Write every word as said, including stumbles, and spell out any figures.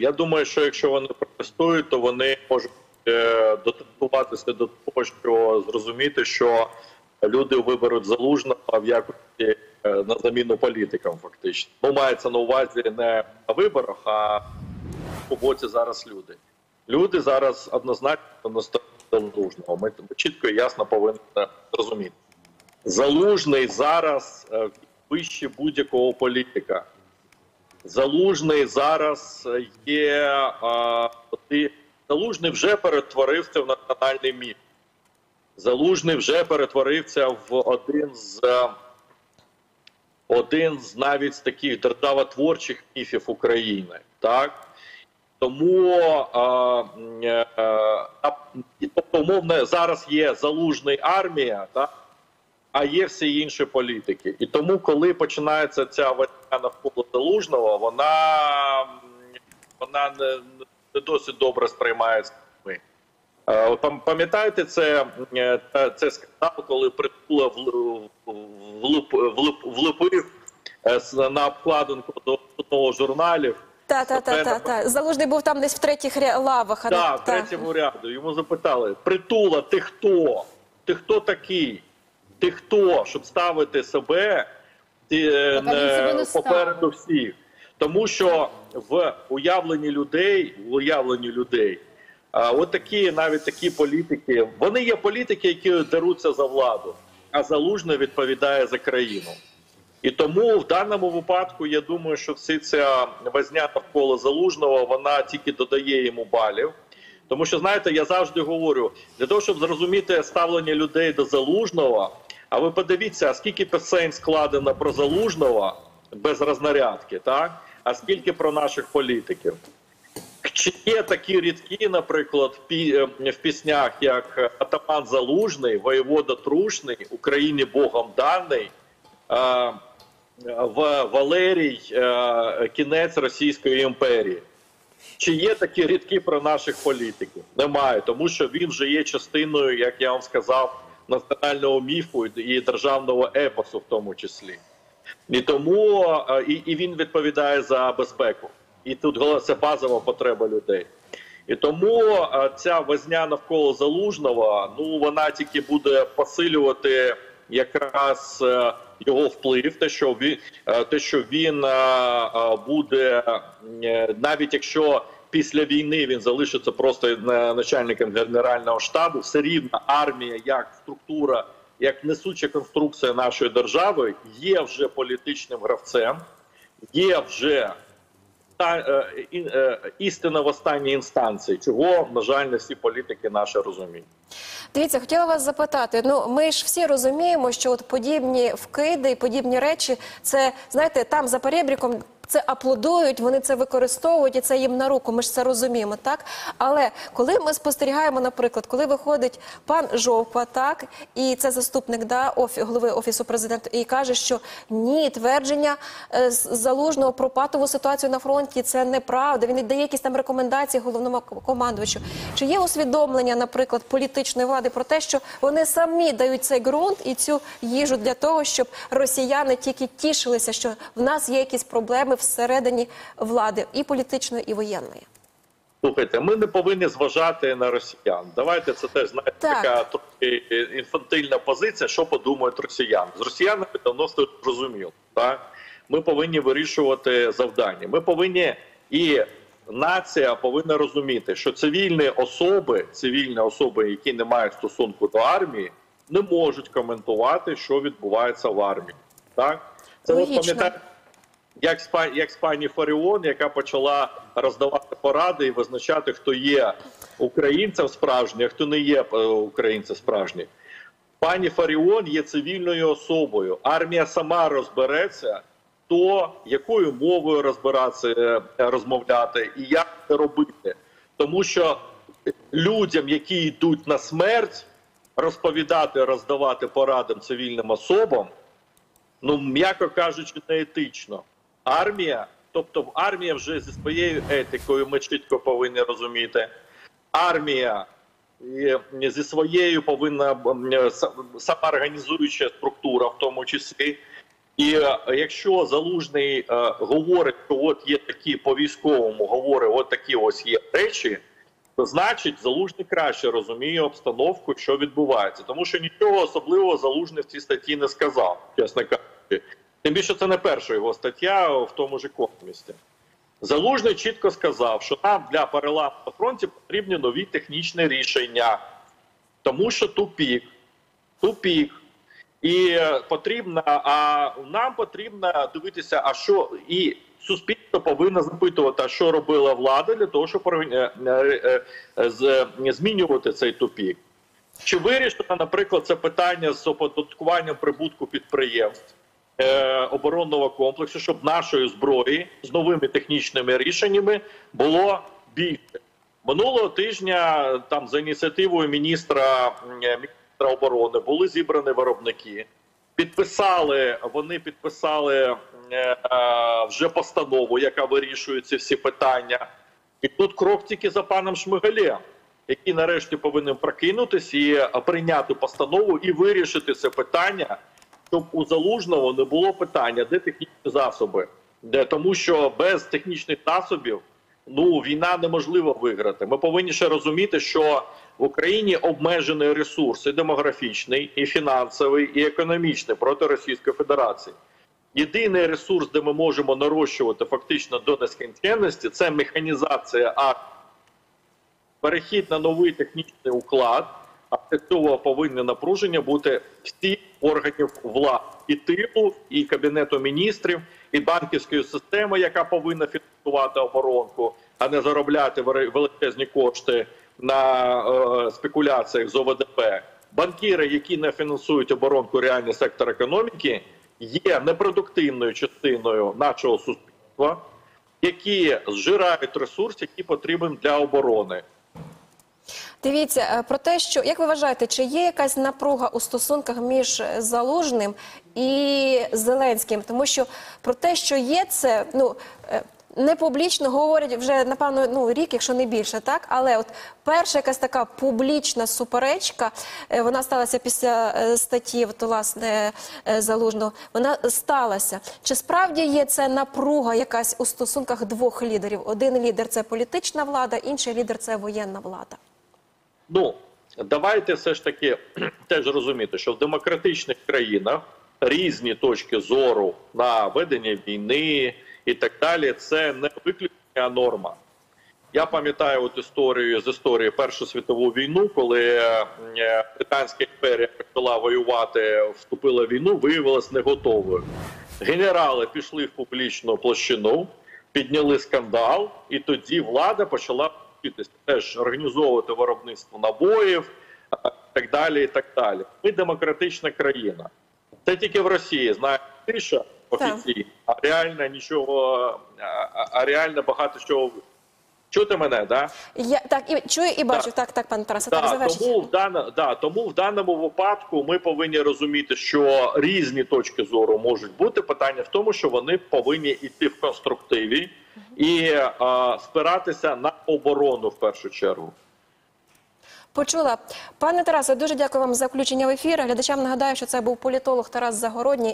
Я думаю, що якщо вони протестують, то вони можуть е, дотикуватися до того, що зрозуміти, що люди виберуть Залужного в якості е, на заміну політикам, фактично. Ну, мається на увазі не на виборах, а по боці зараз люди. Люди зараз однозначно на стороні Залужного. Ми чітко і ясно повинні розуміти. Залужний зараз е, вище будь-якого політика. Залужний зараз є, а, Залужний вже перетворився в національний міф. Залужний вже перетворився в один з, один з навіть з таких державотворчих міфів України. Так? Тому, а, а, тобто, умовно, зараз є Залужний армія, так? А є всі інші політики. І тому, коли починається ця війна навколо Залужного, вона, вона не, не досить добре сприймається. Пам'ятаєте, це, це скандал, коли Притула влуп, влуп, влупив на обкладинку до одного з журналів. Так, так, так, так, так. Залужний був там десь в третіх лавах. Так, та, в третьому ряду. Йому запитали: Притула, ти хто? Ти хто такий? Ти хто, щоб ставити себе ти, не, попереду всіх? Тому що в уявленні людей, в уявленні людей, а, от такі, навіть такі політики, вони є політики, які деруться за владу, а Залужний відповідає за країну. І тому в даному випадку, я думаю, що всі ця возня навколо Залужного, вона тільки додає йому балів. Тому що, знаєте, я завжди говорю, для того, щоб зрозуміти ставлення людей до Залужного, а ви подивіться, а скільки пісень складено про Залужного без рознарядки, так? А скільки про наших політиків. Чи є такі рідкі, наприклад, в піснях, як «Атаман Залужний», «Воєвода Трушний», «Україні Богом даний», «Валерій, кінець Російської імперії». Чи є такі рідкі про наших політиків? Немає, тому що він вже є частиною, як я вам сказав, національного міфу і державного епосу в тому числі. І тому і, і він відповідає за безпеку. І тут це базова потреба людей. І тому ця возня навколо Залужного, ну, вона тільки буде посилювати якраз його вплив, те, що він, те, що він буде, навіть якщо після війни він залишиться просто начальником Генерального штабу, все рівно армія як структура, як несуча конструкція нашої держави є вже політичним гравцем, є вже істина в останній інстанції, чого, на жаль, не всі політики наші розуміють. Дивіться, хотіла вас запитати, ну ми ж всі розуміємо, що от подібні вкиди і подібні речі, це, знаєте, там за перебріком це аплодують, вони це використовують і це їм на руку, ми ж це розуміємо, так? Але коли ми спостерігаємо, наприклад, коли виходить пан Жовква, так, і це заступник, да, офі, голови Офісу Президента, і каже, що ні, твердження е, Залужного про патову ситуацію на фронті – це неправда, він дає якісь там рекомендації головному командувачу. Чи є усвідомлення, наприклад, політичної влади про те, що вони самі дають цей ґрунт і цю їжу для того, щоб росіяни тільки тішилися, що в нас є якісь проблеми всередині влади і політичної, і воєнної? Слухайте, ми не повинні зважати на росіян. Давайте, це теж, знаєте, так. така трохи інфантильна позиція, що подумають росіяни. З росіянами давно все зрозуміло. Так? Ми повинні вирішувати завдання. Ми повинні, і нація повинна розуміти, що цивільні особи, цивільні особи, які не мають стосунку до армії, не можуть коментувати, що відбувається в армії. Так? Це от, пам'ятаєте, Як з, як з пані Фаріон, яка почала роздавати поради і визначати, хто є українцем справжнім, а хто не є українцем справжнім. Пані Фаріон є цивільною особою. Армія сама розбереться, то якою мовою розбиратися, розмовляти і як це робити. Тому що людям, які йдуть на смерть, розповідати, роздавати поради цивільним особам, ну, м'яко кажучи, неетично. Армія, тобто армія вже зі своєю етикою, ми чітко повинні розуміти, армія зі своєю повинна самоорганізуюча структура в тому числі, І е, якщо Залужний е, говорить, що от є такі по військовому, говорить, от такі ось є речі, то значить Залужний краще розуміє обстановку, що відбувається. Тому що нічого особливого Залужний в цій статті не сказав, чесно кажучи. Тим більше це не перша його стаття в тому ж «Економісті». Залужний чітко сказав, що нам для переламу на фронті потрібні нові технічні рішення, тому що тупік, тупік. І потрібно, а нам потрібно дивитися, а що і суспільство повинно запитувати, а що робила влада для того, щоб змінювати цей тупік. Чи вирішено, наприклад, це питання з оподаткуванням прибутку підприємств оборонного комплексу, щоб нашої зброї з новими технічними рішеннями було більше. Минулого тижня там за ініціативою міністра оборони були зібрані виробники, підписали, вони підписали е, вже постанову, яка вирішує ці всі питання. І тут крок тільки за паном Шмигалем, який нарешті повинен прокинутися і прийняти постанову і вирішити це питання, щоб у Залужного не було питання, де технічні засоби. Де, тому що без технічних засобів ну, війна неможливо виграти. Ми повинні ще розуміти, що в Україні обмежений ресурс і демографічний, і фінансовий, і економічний проти Російської Федерації. Єдиний ресурс, де ми можемо нарощувати фактично до нескінченності, це механізація армії. Перехід на новий технічний уклад, а для цього повинні напруження бути всіх органів влади. І тилу, і Кабінету міністрів, і банківської системи, яка повинна фінансувати оборонку, а не заробляти величезні кошти на е, спекуляціях з О В Д П. Банкіри, які не фінансують оборонку, реальний сектор економіки, є непродуктивною частиною нашого суспільства, які зжирають ресурс, який потрібен для оборони. Дивіться, про те, що, як ви вважаєте, чи є якась напруга у стосунках між Залужним і Зеленським? Тому що про те, що є це, ну, не публічно говорять вже, напевно, ну, рік, якщо не більше, так? Але от перша якась така публічна суперечка, вона сталася після статті, от, власне, Залужного, вона сталася. Чи справді є це напруга якась у стосунках двох лідерів? Один лідер – це політична влада, інший лідер – це воєнна влада. Ну, давайте все ж таки теж розуміти, що в демократичних країнах різні точки зору на ведення війни і так далі – це не виключення, а норма. Я пам'ятаю от історію з історії Першу світову війну, коли Британська імперія почала воювати, вступила в війну, виявилась не готовою. Генерали пішли в публічну площину, підняли скандал, і тоді влада почала теж організовувати виробництво набоїв, і так далі, і так далі. Ми демократична країна. Це тільки в Росії, знаєте, тиша офіційна, а реально нічого, а реально багато чого. Чути мене, да? Я так і чую і бачу. Так, так, так, пан Тарасе, да, так, завершіть. Тому в дан, да, тому в даному випадку ми повинні розуміти, що різні точки зору можуть бути. Питання в тому, що вони повинні йти в конструктиві і а, спиратися на оборону в першу чергу. Почула. Пане Тарасе, дуже дякую вам за включення в ефір. Глядачам нагадаю, що це був політолог Тарас Загородній.